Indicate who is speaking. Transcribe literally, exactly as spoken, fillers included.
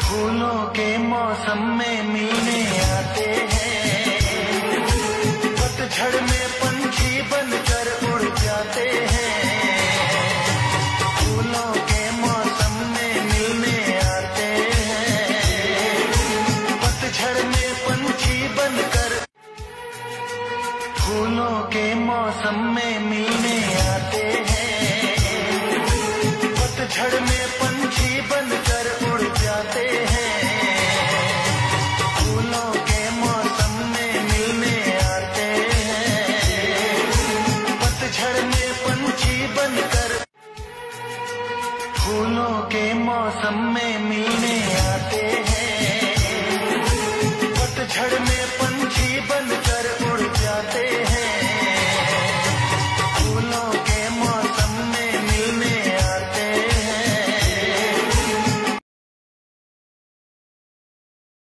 Speaker 1: फूलों के मौसम में मिलने आते हैं, पतझड़ में पंछी बनकर उड़ जाते हैं। फूलों के मौसम में मिलने आते हैं, पतझड़ में पंछी बनकर। फूलों के मौसम में मिलने आते हैं, पतझड़ में पंछी बनकर उड़ जाते हैं। फूलों के मौसम में मिलने आते हैं, पतझड़ में पंछी बनकर। फूलों के मौसम में मिल